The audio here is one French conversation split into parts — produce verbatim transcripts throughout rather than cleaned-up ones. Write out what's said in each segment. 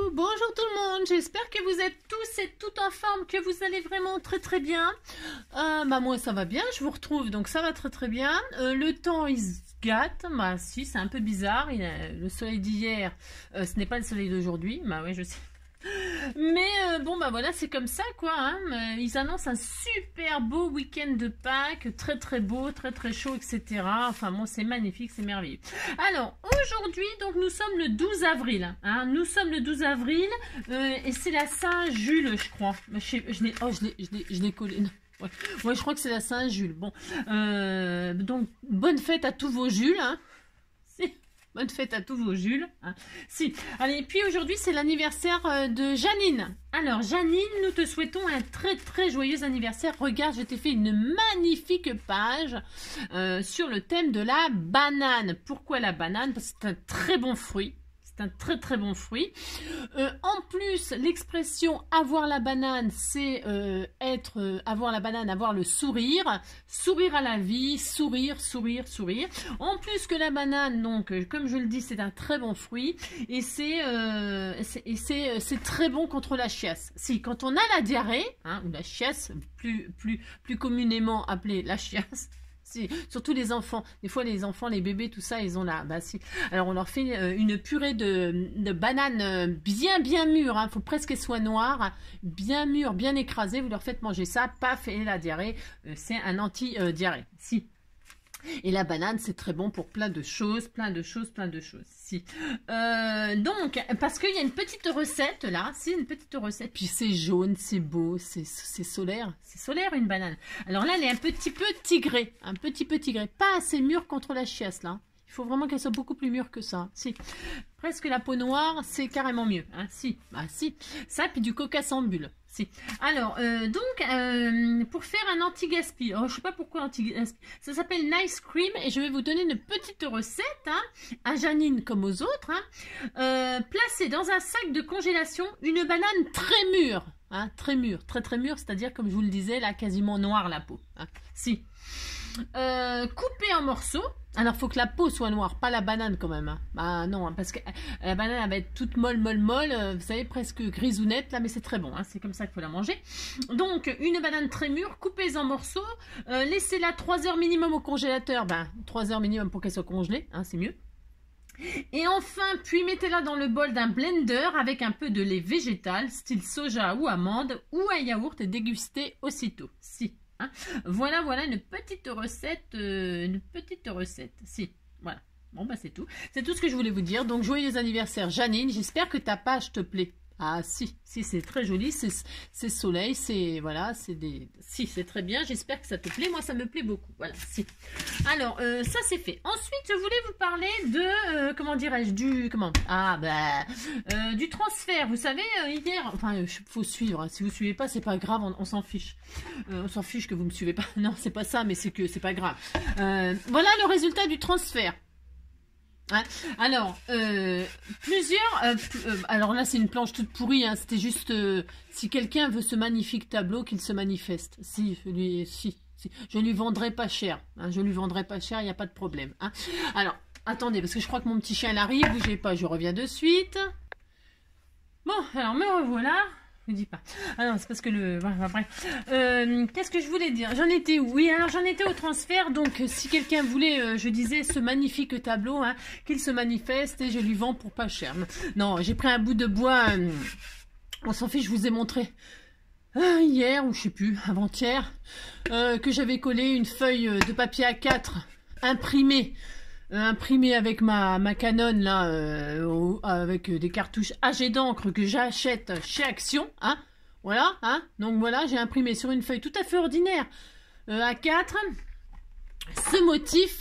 bonjour tout le monde, j'espère que vous êtes tous et toutes en forme, que vous allez vraiment très très bien. Euh, bah moi ça va bien, je vous retrouve donc ça va très très bien. Euh, le temps il se gâte, bah si c'est un peu bizarre, il a, le soleil d'hier euh, ce n'est pas le soleil d'aujourd'hui, bah ouais je sais. Mais euh, bon bah voilà c'est comme ça quoi hein. Euh, ils annoncent un super beau week-end de Pâques, très très beau, très très chaud, etc. Enfin bon c'est magnifique, c'est merveilleux. Alors aujourd'hui donc nous sommes le douze avril hein. Nous sommes le douze avril euh, et c'est la Saint-Jules je crois. Je, sais, je l'ai oh, je l'ai collé. Non. Ouais. ouais je crois que c'est la Saint-Jules. Bon euh, donc bonne fête à tous vos Jules hein. Bonne fête à tous vos Jules. Hein. Si. Allez, et puis aujourd'hui, c'est l'anniversaire de Janine. Alors, Janine, nous te souhaitons un très très joyeux anniversaire. Regarde, je t'ai fait une magnifique page euh, sur le thème de la banane. Pourquoi la banane? Parce que c'est un très bon fruit. C'est un très très bon fruit. Euh, en plus, l'expression avoir la banane, c'est euh, être, euh, avoir la banane, avoir le sourire, sourire à la vie, sourire, sourire, sourire. En plus que la banane, donc, euh, comme je le dis, c'est un très bon fruit et c'est euh, c'est très bon contre la chiasse. Si, quand on a la diarrhée, hein, ou la chiasse, plus, plus, plus communément appelée la chiasse, si, surtout les enfants, des fois les enfants, les bébés, tout ça, ils ont la, bah si. Alors on leur fait euh, une purée de, de bananes euh, bien bien mûre, hein, faut presque qu'elle soit noire, bien mûre, bien écrasée, vous leur faites manger ça, paf, et la diarrhée, euh, c'est un anti-diarrhée, euh, si. Et la banane, c'est très bon pour plein de choses, plein de choses, plein de choses. Si. Euh, donc, parce qu'il y a une petite recette là, c'est une petite recette. Puis c'est jaune, c'est beau, c'est solaire. C'est solaire une banane. Alors là, elle est un petit peu tigrée, un petit peu tigrée. Pas assez mûre contre la chiasse là. Il faut vraiment qu'elle soit beaucoup plus mûre que ça. Si. Presque la peau noire, c'est carrément mieux. Hein. Si. Bah si. Ça, puis du coca sans bulle. Si. Alors, euh, donc, euh, pour faire un anti-gaspi, oh, je ne sais pas pourquoi anti-gaspi, ça s'appelle Nice Cream et je vais vous donner une petite recette, hein, à Janine comme aux autres. Hein. Euh, placez dans un sac de congélation une banane très mûre, hein, très mûre, très très mûre, c'est-à-dire, comme je vous le disais, là, quasiment noire la peau. Hein. Si. Euh, coupée en morceaux. Alors, il faut que la peau soit noire, pas la banane quand même. Hein. Bah non, hein, parce que la banane, elle va être toute molle, molle, molle. Euh, vous savez, presque grisounette, là, mais c'est très bon. Hein, c'est comme ça qu'il faut la manger. Donc, une banane très mûre, coupez en morceaux. Euh, Laissez-la trois heures minimum au congélateur. Ben, trois heures minimum pour qu'elle soit congelée. Hein, c'est mieux. Et enfin, puis mettez-la dans le bol d'un blender avec un peu de lait végétal, style soja ou amande, ou un yaourt et dégustez aussitôt. Si. Hein. Voilà, voilà une petite recette, euh, une petite recette. Si, voilà. Bon, bah c'est tout. C'est tout ce que je voulais vous dire. Donc, joyeux anniversaire, Janine. J'espère que ta page te plaît. Ah, si, si, c'est très joli. C'est soleil, c'est, voilà, c'est des... Si, c'est très bien. J'espère que ça te plaît. Moi, ça me plaît beaucoup. Voilà, si. Alors, euh, ça, c'est fait. Ensuite, je voulais vous parler de, euh, comment dirais-je, du, comment Ah, bah, euh, du transfert. Vous savez, euh, hier, enfin, il faut suivre. Hein. Si vous ne suivez pas, c'est pas grave, on, on s'en fiche. Euh, on s'en fiche que vous ne me suivez pas. Non, c'est pas ça, mais c'est que c'est pas grave. Euh, voilà le résultat du transfert. Hein. Alors, euh, plusieurs... Euh, euh, alors là, c'est une planche toute pourrie. Hein, c'était juste... Euh, si quelqu'un veut ce magnifique tableau, qu'il se manifeste. Si, je lui, si, si. Je lui vendrai pas cher. Hein, je lui vendrai pas cher, il n'y a pas de problème. Hein. Alors, attendez, parce que je crois que mon petit chien, il arrive. Bougez pas, je reviens de suite. Bon, alors me revoilà. Je ne dis pas. Ah non, c'est parce que le... Enfin, bref. Euh, Qu'est-ce que je voulais dire? J'en étais où? Oui, alors j'en étais au transfert. Donc, si quelqu'un voulait, euh, je disais, ce magnifique tableau, hein, qu'il se manifeste et je lui vends pour pas cher. Non, j'ai pris un bout de bois. Euh, on s'en fiche, je vous ai montré. Euh, hier, ou je sais plus, avant-hier, euh, que j'avais collé une feuille de papier A quatre imprimée. Euh, imprimé avec ma, ma Canon là, euh, au, avec des cartouches A G d'encre que j'achète chez Action, hein, voilà, hein, donc voilà, j'ai imprimé sur une feuille tout à fait ordinaire, euh, A quatre, ce motif,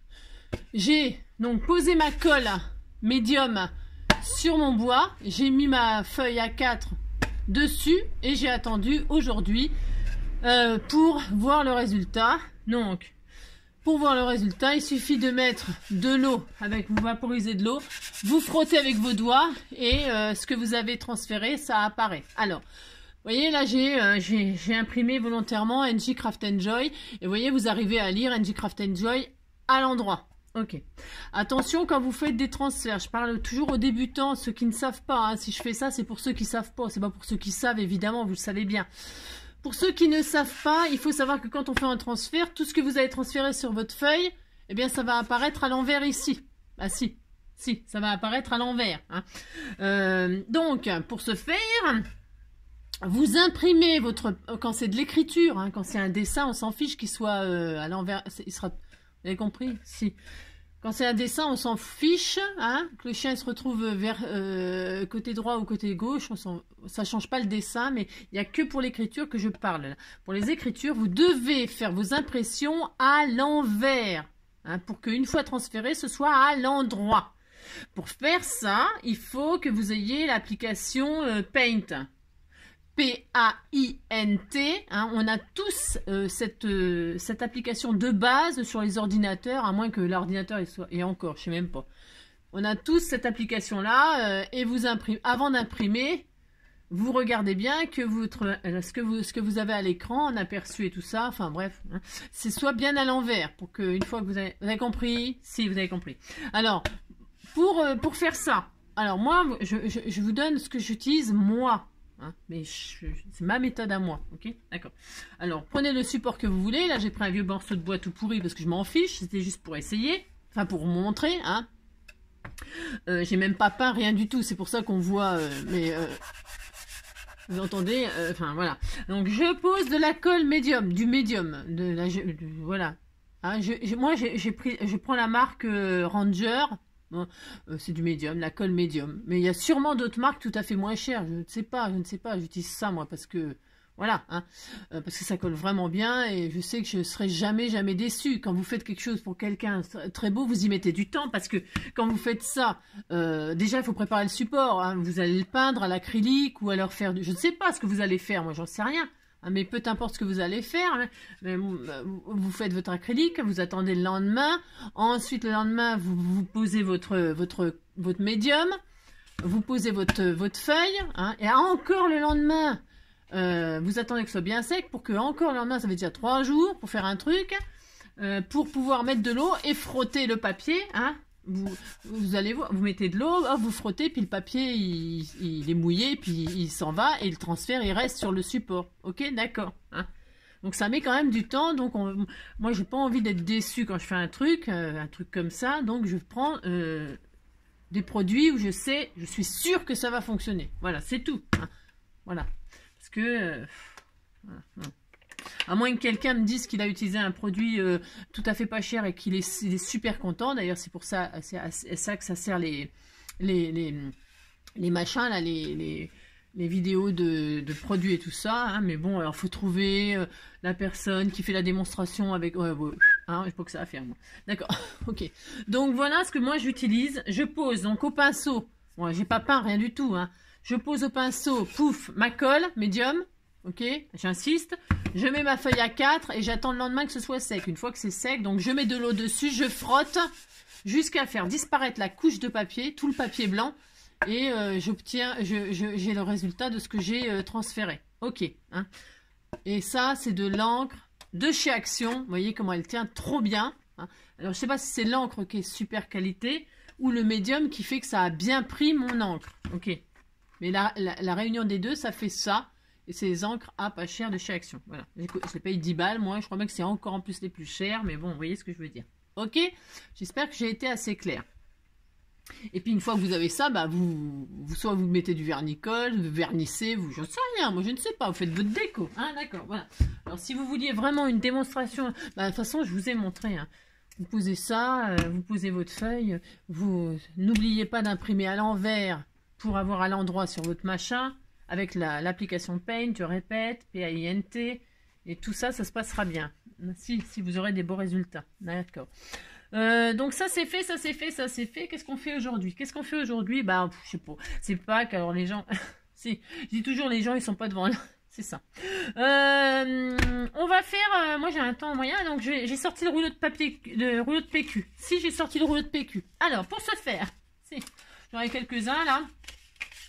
j'ai donc posé ma colle médium sur mon bois, j'ai mis ma feuille A quatre dessus et j'ai attendu aujourd'hui euh, pour voir le résultat, donc... Pour voir le résultat, il suffit de mettre de l'eau, avec vous vaporisez de l'eau, vous frottez avec vos doigts et euh, ce que vous avez transféré, ça apparaît. Alors, vous voyez là, j'ai euh, j'ai imprimé volontairement N J Craft Enjoy et vous voyez, vous arrivez à lire N J Craft Enjoy à l'endroit. Ok. Attention quand vous faites des transferts. Je parle toujours aux débutants, ceux qui ne savent pas. Hein. Si je fais ça, c'est pour ceux qui savent pas. C'est pas pour ceux qui savent, évidemment, vous le savez bien. Pour ceux qui ne savent pas, il faut savoir que quand on fait un transfert, tout ce que vous avez transféré sur votre feuille, eh bien, ça va apparaître à l'envers ici. Ah si, si, ça va apparaître à l'envers. Hein. Euh, donc, pour ce faire, vous imprimez votre... Quand c'est de l'écriture, hein, quand c'est un dessin, on s'en fiche qu'il soit euh, à l'envers. Il sera... Vous avez compris? Si. Quand c'est un dessin, on s'en fiche, hein, que le chien se retrouve vers euh, côté droit ou côté gauche, on ça change pas le dessin, mais il n'y a que pour l'écriture que je parle. Là. Pour les écritures, vous devez faire vos impressions à l'envers, hein, pour qu'une fois transféré, ce soit à l'endroit. Pour faire ça, il faut que vous ayez l'application euh, Paint. P A I N T, hein, on a tous euh, cette, euh, cette application de base sur les ordinateurs, à moins que l'ordinateur soit, et encore, je sais même pas. On a tous cette application-là, euh, et vous imprimez, avant d'imprimer, vous regardez bien que votre, euh, ce, que vous, ce que vous avez à l'écran, en aperçu et tout ça, enfin bref, hein, c'est soit bien à l'envers, pour qu'une fois que vous avez, vous avez compris, si vous avez compris. Alors, pour, euh, pour faire ça, alors moi, je, je, je vous donne ce que j'utilise moi. Hein, mais c'est ma méthode à moi, ok? D'accord. Alors, prenez le support que vous voulez. Là, j'ai pris un vieux morceau de bois tout pourri parce que je m'en fiche. C'était juste pour essayer. Enfin, pour vous montrer, hein. Euh, j'ai même pas peint, rien du tout. C'est pour ça qu'on voit... Euh, mais... Euh, vous entendez? Enfin, euh, voilà. Donc, je pose de la colle médium, du médium. De la, je, de, voilà. Hein, je, je, moi, j'ai pris... Je prends la marque euh, Ranger... Bon, euh, c'est du médium, la colle médium. Mais il y a sûrement d'autres marques tout à fait moins chères. Je ne sais pas, je ne sais pas. J'utilise ça, moi, parce que... Voilà, hein, euh, parce que ça colle vraiment bien. Et je sais que je ne serai jamais, jamais déçue. Quand vous faites quelque chose pour quelqu'un très beau, vous y mettez du temps. Parce que quand vous faites ça, euh, déjà, il faut préparer le support. Hein, vous allez le peindre à l'acrylique ou alors faire... Du... Je ne sais pas ce que vous allez faire, moi, j'en sais rien. Mais peu importe ce que vous allez faire, mais vous faites votre acrylique, vous attendez le lendemain, ensuite le lendemain vous, vous posez votre, votre, votre médium, vous posez votre, votre feuille, hein, et encore le lendemain, euh, vous attendez que ce soit bien sec, pour que encore le lendemain, ça fait déjà trois jours pour faire un truc, euh, pour pouvoir mettre de l'eau et frotter le papier, hein. Vous, vous allez voir, vous mettez de l'eau, vous frottez, puis le papier il, il est mouillé, puis il s'en va et le transfert il reste sur le support. Ok, d'accord. Hein, donc ça met quand même du temps. Donc on, moi j'ai pas envie d'être déçu quand je fais un truc, euh, un truc comme ça. Donc je prends euh, des produits où je sais, je suis sûre que ça va fonctionner. Voilà, c'est tout. Hein, voilà, parce que euh, voilà, voilà. À moins que quelqu'un me dise qu'il a utilisé un produit euh, tout à fait pas cher et qu'il est, est super content. D'ailleurs, c'est pour ça, c'est à ça que ça sert les, les, les, les machins, là, les, les, les vidéos de, de produits et tout ça. Hein. Mais bon, alors, faut trouver euh, la personne qui fait la démonstration avec... Ouais, ouais, hein, je sais pas que ça va faire, moi. D'accord, ok. Donc, voilà ce que moi, j'utilise. Je pose, donc, au pinceau. Bon, j'ai pas peint, rien du tout. Hein. Je pose au pinceau, pouf, ma colle, médium. Ok, j'insiste. Je mets ma feuille à quatre et j'attends le lendemain que ce soit sec. Une fois que c'est sec, donc je mets de l'eau dessus, je frotte jusqu'à faire disparaître la couche de papier, tout le papier blanc, et euh, j'obtiens, je, je, j'ai le résultat de ce que j'ai euh, transféré. Ok, hein. Et ça, c'est de l'encre de chez Action. Vous voyez comment elle tient trop bien. Hein. Alors, je sais pas si c'est l'encre qui est super qualité ou le médium qui fait que ça a bien pris mon encre. Ok, mais la, la, la réunion des deux, ça fait ça. Et c'est les encres à pas cher de chez Action. Voilà. Je les paye dix balles. Moi, je crois même que c'est encore en plus les plus chers. Mais bon, vous voyez ce que je veux dire. Ok? J'espère que j'ai été assez clair. Et puis, une fois que vous avez ça, bah, vous, vous soit vous mettez du vernicole, vous vernissez, vous, j'en sais rien. Moi, je ne sais pas. Vous faites votre déco. Hein, d'accord. Voilà. Alors, si vous vouliez vraiment une démonstration, bah, de toute façon, je vous ai montré. Hein. Vous posez ça, euh, vous posez votre feuille. Vous n'oubliez pas d'imprimer à l'envers pour avoir à l'endroit sur votre machin. Avec l'application Paint, je répète, P A I N T, et tout ça, ça se passera bien. Si, si vous aurez des beaux résultats. D'accord. Euh, donc ça c'est fait, ça c'est fait, ça c'est fait. Qu'est-ce qu'on fait aujourd'hui? Qu'est-ce qu'on fait aujourd'hui? Bah, pff, je sais pas. C'est pas qu'alors les gens... si, je dis toujours, les gens, ils sont pas devant là. C'est ça. Euh, on va faire... Euh, moi, j'ai un temps moyen, donc j'ai sorti le rouleau de papier, le rouleau de P Q. Si, j'ai sorti le rouleau de P Q. Alors, pour ce faire, si, j'en ai quelques-uns là.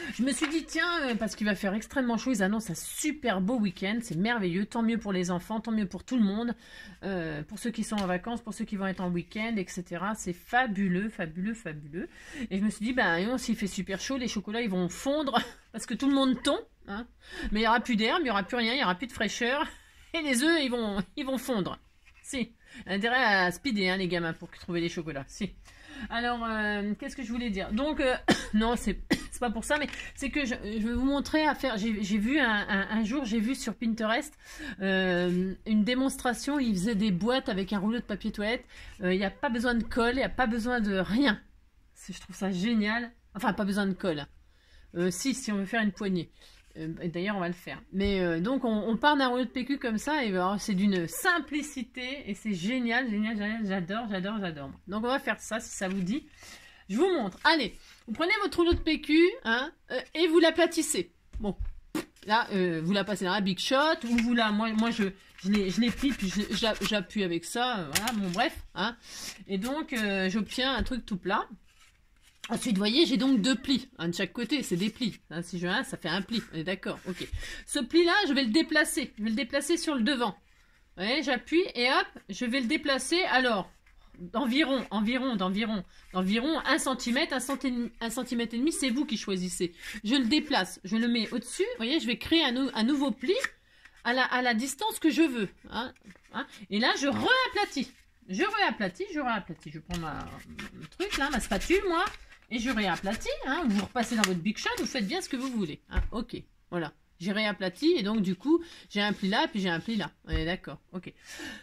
Je me suis dit, tiens, euh, parce qu'il va faire extrêmement chaud, ils annoncent un super beau week-end, c'est merveilleux, tant mieux pour les enfants, tant mieux pour tout le monde, euh, pour ceux qui sont en vacances, pour ceux qui vont être en week-end, et cetera. C'est fabuleux, fabuleux, fabuleux. Et je me suis dit, ben, s'il fait super chaud, les chocolats, ils vont fondre, parce que tout le monde tombe, hein. Mais il n'y aura plus d'air, il n'y aura plus rien, il n'y aura plus de fraîcheur, et les œufs, ils vont, ils vont fondre. Si, intérêt à speeder, hein, les gamins, pour trouver les chocolats, si. Alors, euh, qu'est-ce que je voulais dire? Donc, euh, non, c'est pas pour ça, mais c'est que je, je vais vous montrer à faire. J'ai vu un, un, un jour, j'ai vu sur Pinterest euh, une démonstration. Ils faisaient des boîtes avec un rouleau de papier toilette. Il euh, n'y a pas besoin de colle, il n'y a pas besoin de rien. Je trouve ça génial. Enfin, pas besoin de colle. Euh, si, si on veut faire une poignée. Euh, D'ailleurs, on va le faire. Mais euh, donc, on, on part d'un rouleau de P Q comme ça, et ben, c'est d'une simplicité, et c'est génial, génial, génial, j'adore, j'adore, j'adore. Donc, on va faire ça, si ça vous dit. Je vous montre. Allez, vous prenez votre rouleau de P Q, hein, euh, et vous l'aplatissez. Bon, là, euh, vous la passez dans la Big Shot, ou vous la... Moi, moi je, je l'ai pris, puis j'appuie avec ça, euh, voilà, bon, bref. Hein. Et donc, euh, j'obtiens un truc tout plat. Ensuite, vous voyez, j'ai donc deux plis, un de chaque côté, c'est des plis. Hein, si je veux un, ça fait un pli, on est d'accord, ok. Ce pli-là, je vais le déplacer, je vais le déplacer sur le devant. Vous voyez, j'appuie et hop, je vais le déplacer, alors, d'environ, environ, d'environ, d'environ un centimètre, un centimètre, un centimètre et demi, c'est vous qui choisissez. Je le déplace, je le mets au-dessus, vous voyez, je vais créer un, un nouveau pli à la, à la distance que je veux. Hein, hein, et là, je réaplatis, je réaplatis, je réaplatis, je prends ma, mon truc là, ma spatule, moi. Et je réaplatis, hein, vous repassez dans votre Big Shot, vous faites bien ce que vous voulez. Hein, ok, voilà. J'ai réaplati et donc du coup, j'ai un pli là, puis j'ai un pli là. On est d'accord, ok.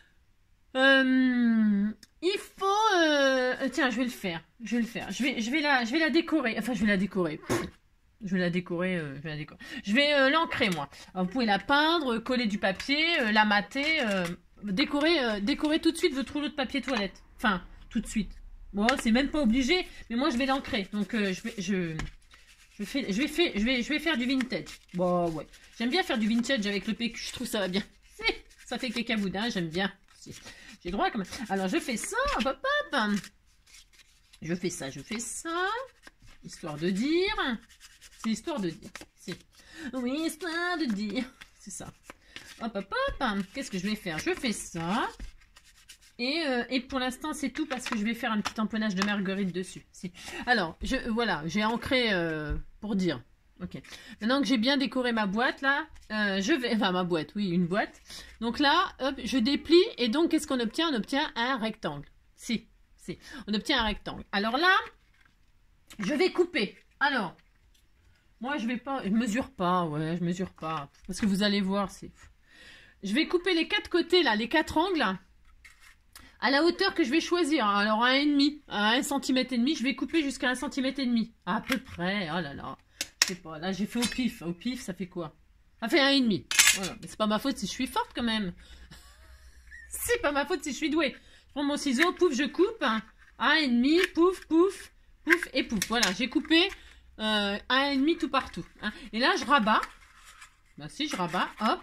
Euh, il faut... Euh, tiens, je vais le faire. Je vais le faire. Je vais, je vais, la, je vais la décorer. Enfin, je vais la décorer. Pff, je vais la décorer. Euh, je vais la décorer. Je vais euh, l'ancrer, moi. Alors, vous pouvez la peindre, coller du papier, euh, la mater. Euh, décorer, euh, décorer tout de suite votre rouleau de papier toilette. Enfin, tout de suite. Bon, c'est même pas obligé, mais moi je vais l'ancrer. Donc euh, je vais je je fais je vais faire je vais je vais faire du vintage. Bon ouais. J'aime bien faire du vintage avec le P Q, je trouve ça va bien. Ça fait cacaboudin, j'aime bien. J'ai droit quand même. Alors je fais ça, hop hop hop. Je fais ça, je fais ça. Histoire de dire. C'est histoire de dire. Si. Oui, histoire de dire. C'est ça. Hop hop hop. Qu'est-ce que je vais faire? Je fais ça. Et, euh, et pour l'instant, c'est tout parce que je vais faire un petit empennage de marguerite dessus. Si. Alors, je, voilà, j'ai ancré euh, pour dire. Ok. Maintenant que j'ai bien décoré ma boîte, là, euh, je vais... Enfin, ma boîte, oui, une boîte. Donc là, hop, je déplie. Et donc, qu'est-ce qu'on obtient? On obtient un rectangle. Si, si. On obtient un rectangle. Alors là, je vais couper. Alors, moi, je vais pas... Je mesure pas, ouais, je mesure pas. Parce que vous allez voir, c'est... Je vais couper les quatre côtés, là, les quatre angles, à la hauteur que je vais choisir. Alors, à un virgule cinq, à un centimètre et demi, je vais couper jusqu'à un centimètre et demi. À peu près. Oh là là. Je sais pas. Là, j'ai fait au pif. Au pif, ça fait quoi? Ça fait un virgule cinq. Voilà. Mais c'est pas ma faute si je suis forte quand même. C'est pas ma faute si je suis douée. Je prends mon ciseau, pouf, je coupe. À un virgule cinq, pouf, pouf, pouf et pouf. Voilà, j'ai coupé euh, à un virgule cinq tout partout. Hein. Et là, je rabats. Ben, si, je rabats. Hop.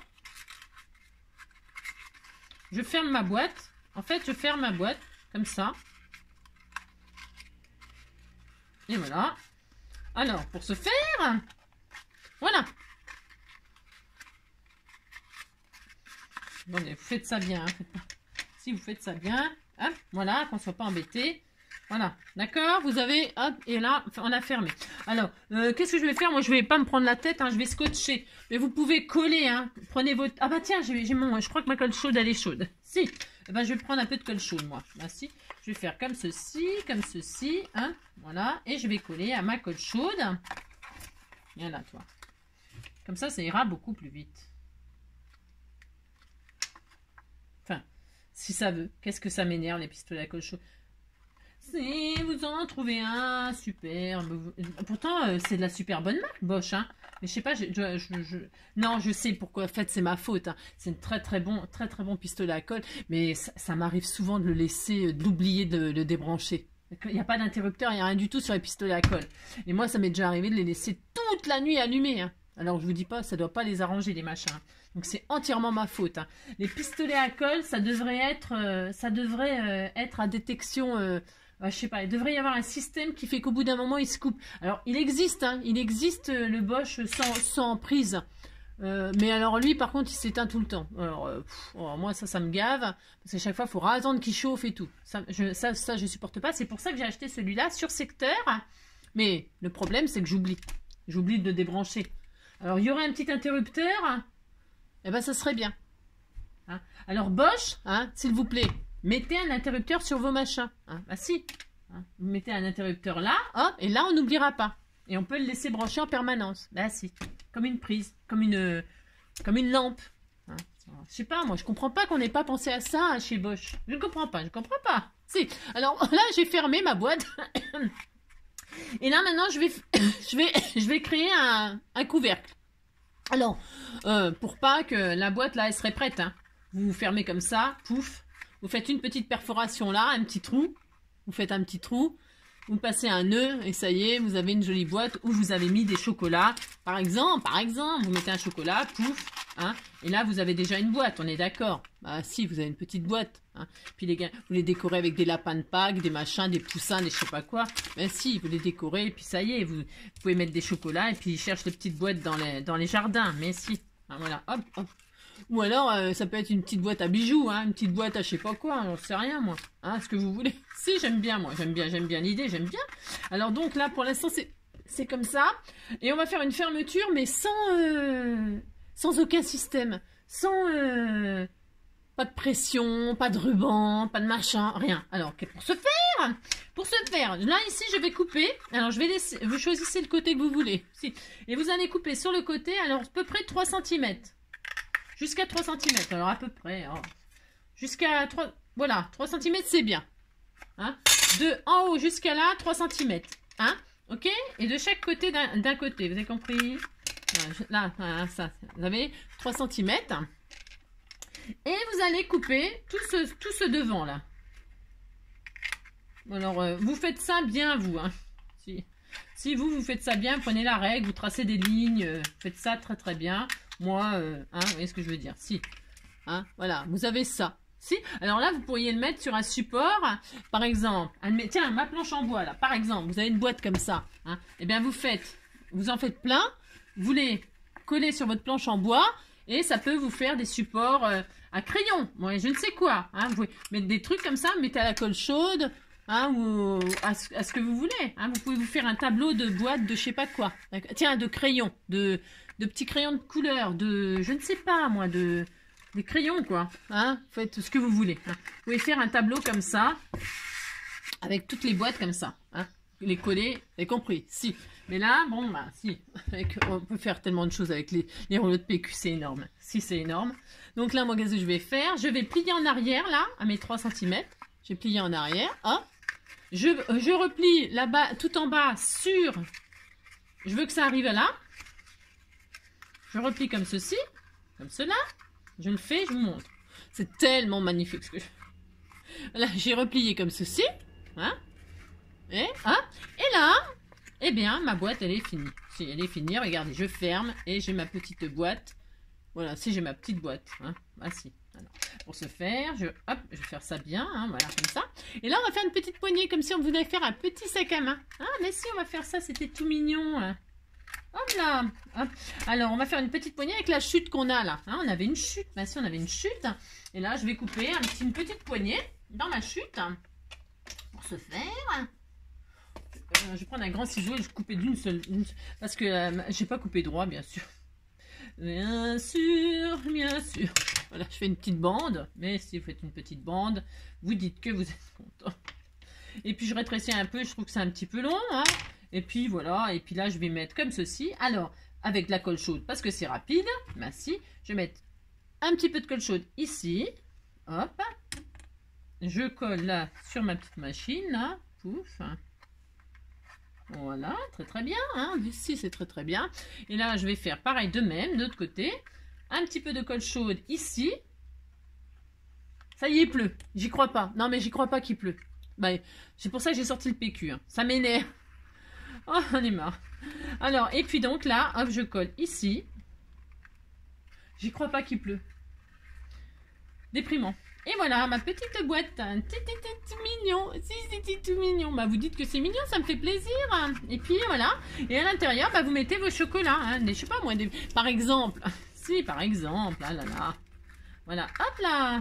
Je ferme ma boîte. En fait, je ferme ma boîte, comme ça. Et voilà. Alors, pour ce faire, voilà. Bon, vous faites ça bien. Hein. Si vous faites ça bien, hop, voilà, qu'on ne soit pas embêté. Voilà, d'accord, vous avez, hop, et là, on a fermé. Alors, euh, qu'est-ce que je vais faire? Moi, je vais pas me prendre la tête, hein, je vais scotcher. Mais vous pouvez coller, hein. Prenez votre... Ah bah tiens, j'ai mon... je crois que ma colle chaude, elle est chaude. Si, eh ben, je vais prendre un peu de colle chaude, moi. Bah, si. Je vais faire comme ceci, comme ceci, hein, voilà. Et je vais coller à ma colle chaude. Viens là, toi. Comme ça, ça ira beaucoup plus vite. Enfin, si ça veut. Qu'est-ce que ça m'énerve, les pistolets à colle chaude? Si vous en trouvez un, super. Pourtant, euh, c'est de la super bonne marque, Bosch. Hein. Mais je sais pas, je, je, je, je... non, je sais pourquoi. En fait, c'est ma faute. Hein. C'est un très très bon, très très bon pistolet à colle. Mais ça, ça m'arrive souvent de le laisser, d'oublier de le débrancher. Il n'y a pas d'interrupteur, il n'y a rien du tout sur les pistolets à colle. Et moi, ça m'est déjà arrivé de les laisser toute la nuit allumés. Hein. Alors, je vous dis pas, ça doit pas les arranger, les machins. Donc, c'est entièrement ma faute. Hein. Les pistolets à colle, ça devrait être, euh, ça devrait euh, être à détection... Euh, Euh, je sais pas, il devrait y avoir un système qui fait qu'au bout d'un moment, il se coupe. Alors, il existe, hein, il existe euh, le Bosch sans, sans prise. Euh, mais alors lui, par contre, il s'éteint tout le temps. Alors, euh, pff, oh, moi, ça, ça me gave. Parce qu'à chaque fois, il faut attendre qu'il chauffe et tout. Ça, je, ça, ça, je supporte pas. C'est pour ça que j'ai acheté celui-là sur secteur. Mais le problème, c'est que j'oublie. J'oublie de le débrancher. Alors, il y aurait un petit interrupteur. Eh ben, ça serait bien. Hein, alors, Bosch, hein, s'il vous plaît, mettez un interrupteur sur vos machins. Hein, bah si. Hein, vous mettez un interrupteur là, hop, et là, on n'oubliera pas. Et on peut le laisser brancher en permanence. Là, si. Comme une prise. Comme une, comme une lampe. Hein. Je sais pas, moi, je comprends pas qu'on n'ait pas pensé à ça hein, chez Bosch. Je ne comprends pas, je ne comprends pas. Si. Alors, là, j'ai fermé ma boîte. Et là, maintenant, je vais, je vais, je vais créer un, un couvercle. Alors, euh, pour pas que la boîte, là, elle serait prête. Hein. Vous fermez comme ça, pouf. Vous faites une petite perforation là, un petit trou. Vous faites un petit trou. Vous passez un nœud et ça y est, vous avez une jolie boîte où vous avez mis des chocolats. Par exemple, par exemple, vous mettez un chocolat, pouf, hein, et là vous avez déjà une boîte, on est d'accord. Bah si, vous avez une petite boîte. Hein. Puis les gars, vous les décorez avec des lapins de Pâques, des machins, des poussins, des je sais pas quoi. Ben si, vous les décorez et puis ça y est, vous, vous pouvez mettre des chocolats et puis ils cherchent les petites boîtes dans les, dans les jardins. Mais si, hein, voilà, hop, hop. Ou alors, euh, ça peut être une petite boîte à bijoux, hein, une petite boîte à je sais pas quoi, j'en sais rien, moi. Hein, ce que vous voulez. Si, j'aime bien, moi. J'aime bien, j'aime bien l'idée, j'aime bien. Alors donc, là, pour l'instant, c'est c'est comme ça. Et on va faire une fermeture, mais sans, euh, sans aucun système. Sans, euh, pas de pression, pas de ruban, pas de machin, rien. Alors, pour ce faire, pour ce faire, là, ici, je vais couper. Alors, je vais laisser, vous choisissez le côté que vous voulez. Si. Et vous allez couper sur le côté, alors, à peu près trois centimètres. Jusqu'à trois centimètres, alors à peu près. Oh. Jusqu'à trois... Voilà, trois centimètres, c'est bien. Hein, de en haut jusqu'à là, trois centimètres. Hein, ok. Et de chaque côté, d'un côté, vous avez compris? Là, là, ça, vous avez trois centimètres. Et vous allez couper tout ce, tout ce devant, là. Alors, euh, vous faites ça bien, vous. Hein. Si, si vous, vous faites ça bien, prenez la règle, vous tracez des lignes, euh, faites ça très très bien. Moi, euh, hein, vous voyez ce que je veux dire? Si. Hein, voilà, vous avez ça. Si. Alors là, vous pourriez le mettre sur un support. Par exemple, tiens, ma planche en bois, là. Par exemple, vous avez une boîte comme ça. Hein, et bien, vous faites, vous en faites plein. Vous les collez sur votre planche en bois. Et ça peut vous faire des supports euh, à crayon. Bon, je ne sais quoi. Hein, vous pouvez mettre des trucs comme ça, mettez à la colle chaude. Hein, ou à ce, à ce que vous voulez. Hein, vous pouvez vous faire un tableau de boîte de je sais pas quoi. Tiens, de crayons, de... de petits crayons de couleur, de, je ne sais pas moi, de, des crayons quoi, hein, faites ce que vous voulez. Hein. Vous pouvez faire un tableau comme ça, avec toutes les boîtes comme ça, hein. Les coller, vous avez compris, si. Mais là, bon, bah, si, avec, on peut faire tellement de choses avec les, les rouleaux de P Q, c'est énorme, si c'est énorme. Donc là, moi, qu'est-ce que je vais faire? Je vais plier en arrière, là, à mes trois centimètres, j'ai plié en arrière, hop. Je, je replie là-bas, tout en bas, sur, je veux que ça arrive là. Je replie comme ceci, comme cela. Je le fais, je vous montre. C'est tellement magnifique ce que je fais. Là, j'ai replié comme ceci. Hein, et, hein, et là, eh bien, ma boîte, elle est finie. Si elle est finie, regardez, je ferme et j'ai ma petite boîte. Voilà, si j'ai ma petite boîte. Hein, ah si. Alors, pour ce faire, je, hop, je vais faire ça bien, hein, voilà, comme ça. Et là, on va faire une petite poignée, comme si on voulait faire un petit sac à main. Ah, mais si, on va faire ça, c'était tout mignon. Hein. Hop là, hop. Alors on va faire une petite poignée avec la chute qu'on a là. Hein, on avait une chute, bah si on avait une chute. Et là je vais couper un petit, une petite poignée dans ma chute. Pour ce faire, euh, je vais prendre un grand ciseau et je vais couper d'une seule, une, parce que euh, j'ai pas coupé droit bien sûr. Bien sûr, bien sûr. Voilà, je fais une petite bande. Mais si vous faites une petite bande, vous dites que vous êtes content. Et puis je rétrécis un peu, je trouve que c'est un petit peu long. Hein. Et puis voilà, et puis là je vais mettre comme ceci. Alors, avec la colle chaude, parce que c'est rapide, ben si, je vais mettre un petit peu de colle chaude ici. Hop. Je colle là sur ma petite machine, là. Pouf. Voilà, très très bien. Hein. Ici c'est très très bien. Et là je vais faire pareil de même, de l'autre côté. Un petit peu de colle chaude ici. Ça y est, il pleut. J'y crois pas. Non mais j'y crois pas qu'il pleut. Ben, c'est pour ça que j'ai sorti le P Q. Hein. Ça m'énerve. Oh, on est marre. Alors, et puis donc là, hop, je colle ici. J'y crois pas qu'il pleut. Déprimant. Et voilà, ma petite boîte. C'était tout mignon. Si, c'était tout mignon. Bah, vous dites que c'est mignon, ça me fait plaisir. Et puis, voilà. Et à l'intérieur, bah, vous mettez vos chocolats. Hein. Des, je sais pas, moi, des, par exemple. Si, par exemple. Ah là là. Voilà, hop là.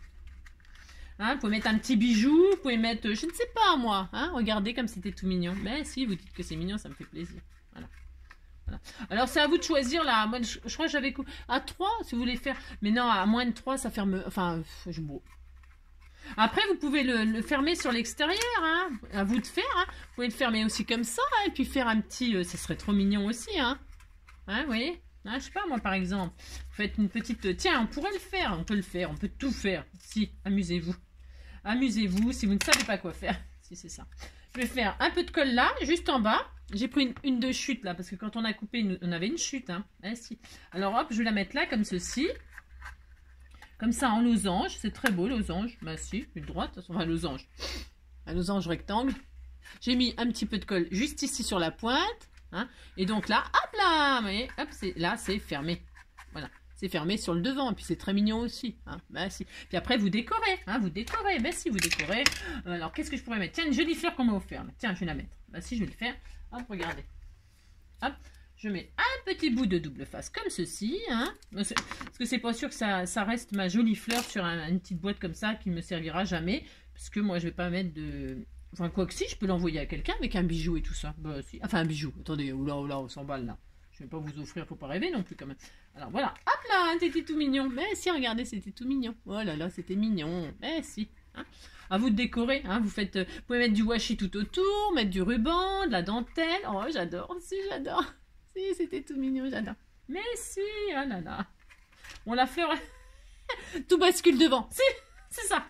Hein, vous pouvez mettre un petit bijou. Vous pouvez mettre, je ne sais pas, moi. Hein. Regardez comme c'était tout mignon. Ben, si, vous dites que c'est mignon, ça me fait plaisir. Voilà. Voilà. Alors, c'est à vous de choisir, là. Moi, je, je crois que j'avais... À trois, si vous voulez faire... Mais non, à moins de trois, ça ferme... Enfin, je... Bon. Après, vous pouvez le, le fermer sur l'extérieur. Hein. À vous de faire. Hein. Vous pouvez le fermer aussi comme ça. Hein, et puis faire un petit... Euh, ça serait trop mignon aussi. Hein, hein, vous voyez hein, je sais pas, moi, par exemple. Vous faites une petite... Tiens, on pourrait le faire. On peut le faire. On peut tout faire. Si, amusez-vous. Amusez-vous si vous ne savez pas quoi faire. Si, c'est ça. Je vais faire un peu de colle là, juste en bas. J'ai pris une, une de chute là, parce que quand on a coupé, une, on avait une chute. Hein. Eh, si. Alors hop, je vais la mettre là, comme ceci. Comme ça, en losange. C'est très beau, losange. Bah si, une droite, enfin losange. Un losange rectangle. J'ai mis un petit peu de colle juste ici sur la pointe. Hein. Et donc là, hop là, vous voyez, hop, là, c'est fermé. Voilà. C'est fermé sur le devant, et puis c'est très mignon aussi. Hein. Bah, si. Puis après, vous décorez. Hein, vous décorez. Bah, si, vous décorez. Euh, alors, qu'est-ce que je pourrais mettre? Tiens, une jolie fleur qu'on m'a offert. Tiens, je vais la mettre. Bah, si, je vais le faire. Hop, regardez. Hop, je mets un petit bout de double face comme ceci. Hein. Parce que c'est pas sûr que ça, ça reste ma jolie fleur sur un, une petite boîte comme ça qui ne me servira jamais. Parce que moi, je vais pas mettre de... Enfin, quoi que si, je peux l'envoyer à quelqu'un avec un bijou et tout ça. Bah, si. Enfin, un bijou. Attendez, oula, oula, on s'emballe là. Je ne vais pas vous offrir, faut pas rêver non plus quand même. Alors voilà, hop là, c'était tout mignon. Mais si, regardez, c'était tout mignon. Oh là là, c'était mignon. Mais si. Hein. À vous de décorer. Hein. Vous, faites, euh, vous pouvez mettre du washi tout autour, mettre du ruban, de la dentelle. Oh, j'adore. Si, j'adore. Si, c'était tout mignon, j'adore. Mais si, oh là là. Bon, la fleur, tout bascule devant. Si, c'est ça.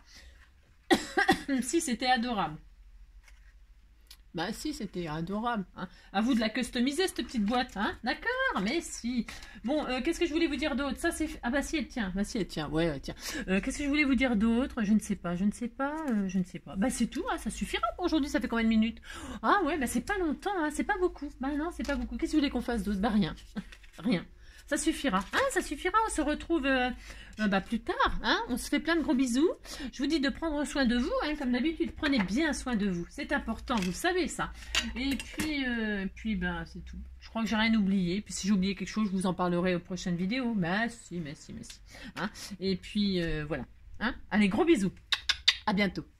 Si, c'était adorable. Bah si, c'était adorable. Hein. À vous de la customiser, cette petite boîte. Hein. D'accord, mais si. Bon, euh, qu'est-ce que je voulais vous dire d'autre? Ça, c'est... Ah bah si, elle tient. Bah si, elle tient. Ouais, elle tient. Euh, qu'est-ce que je voulais vous dire d'autre? Je ne sais pas, je ne sais pas, euh, je ne sais pas. Bah c'est tout, hein, ça suffira pour aujourd'hui. Ça fait combien de minutes? Ah ouais, bah c'est pas longtemps, hein, c'est pas beaucoup. Bah non, c'est pas beaucoup. Qu'est-ce que vous voulez qu'on fasse d'autre? Bah rien. Rien. Ça suffira. Hein, ça suffira. On se retrouve euh, euh, bah, plus tard. Hein. On se fait plein de gros bisous. Je vous dis de prendre soin de vous. Hein, comme d'habitude, prenez bien soin de vous. C'est important, vous savez ça. Et puis, euh, puis ben, c'est tout. Je crois que j'ai rien oublié. Puis si j'ai oublié quelque chose, je vous en parlerai aux prochaines vidéos. Mais si, mais si, mais si. Hein. Et puis, euh, voilà. Hein. Allez, gros bisous. À bientôt.